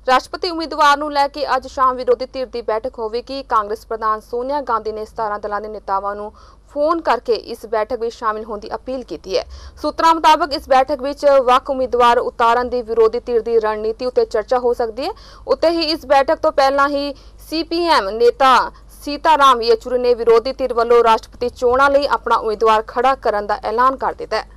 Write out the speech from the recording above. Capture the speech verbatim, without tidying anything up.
ਰਾਸ਼ਟਰਪਤੀ ਉਮੀਦਵਾਰ ਨੂੰ ਲੈ ਕੇ ਅੱਜ ਸ਼ਾਮ ਵਿਰੋਧੀ ਧਿਰ ਦੀ ਬੈਠਕ ਹੋਵੇਗੀ। ਕਾਂਗਰਸ ਪ੍ਰਧਾਨ ਸੋਨੀਆ ਗਾਂधी ਨੇ ਸਤਾਰਾਂ ਦਲਾਂ ਦੇ ਨੇਤਾਵਾਂ ਨੂੰ फोन करके इस बैठक में शामिल होने की अपील की है। सूत्रों मुताबिक इस बैठक में वक् उम्मीदवार उतारन की विरोधी धिर की रणनीति उत्ते चर्चा हो सकती है। उत्ते ही इस बैठक तो पहला ही सी पी एम नेता सीताराम येचुरी ने विरोधी धिर वालों राष्ट्रपति चोणां लई अपना उम्मीदवार खड़ा करने का ऐलान कर दिता है।